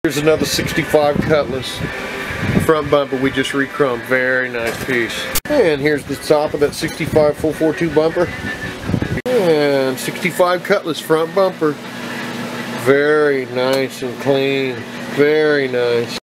Here's another 65 Cutlass front bumper we just re-chromed. Very nice piece. And here's the top of that 65 442 bumper. And 65 Cutlass front bumper. Very nice and clean. Very nice.